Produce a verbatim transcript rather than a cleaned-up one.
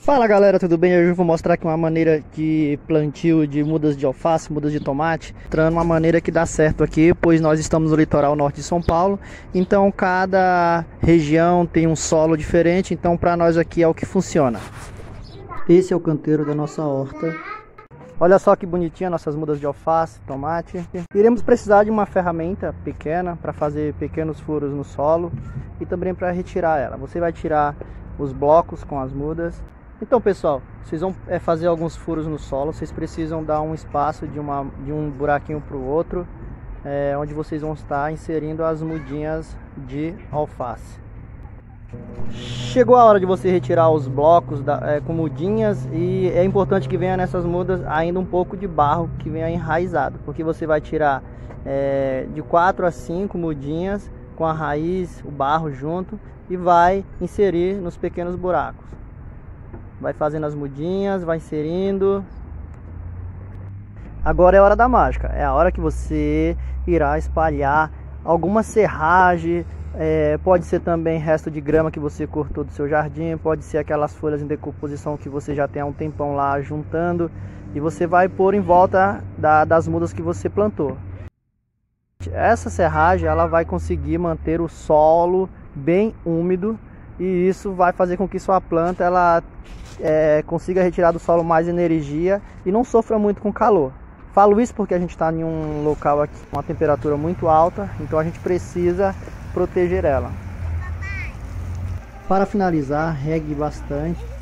Fala galera, tudo bem? Hoje eu vou mostrar aqui uma maneira de plantio de mudas de alface, mudas de tomate, mostrando uma maneira que dá certo aqui, pois nós estamos no litoral norte de São Paulo, então cada região tem um solo diferente, então para nós aqui é o que funciona. Esse é o canteiro da nossa horta. Olha só que bonitinha nossas mudas de alface, tomate. Iremos precisar de uma ferramenta pequena para fazer pequenos furos no solo e também para retirar ela. Você vai tirar os blocos com as mudas. Então pessoal, vocês vão é, fazer alguns furos no solo, vocês precisam dar um espaço de, uma, de um buraquinho para o outro, é, onde vocês vão estar inserindo as mudinhas de alface. Chegou a hora de você retirar os blocos da, é, com mudinhas, e é importante que venha nessas mudas ainda um pouco de barro que venha enraizado, porque você vai tirar é, de quatro a cinco mudinhas com a raiz, o barro junto, e vai inserir nos pequenos buracos. Vai fazendo as mudinhas, vai inserindo. Agora é a hora da mágica. É a hora que você irá espalhar alguma serragem. É, pode ser também resto de grama que você cortou do seu jardim. Pode ser aquelas folhas em decomposição que você já tem há um tempão lá juntando. E você vai pôr em volta da, das mudas que você plantou. Essa serragem ela vai conseguir manter o solo bem úmido. E isso vai fazer com que sua planta ela é, consiga retirar do solo mais energia e não sofra muito com calor. Falo isso porque a gente está em um local aqui com uma temperatura muito alta, então a gente precisa proteger ela. Para finalizar, regue bastante.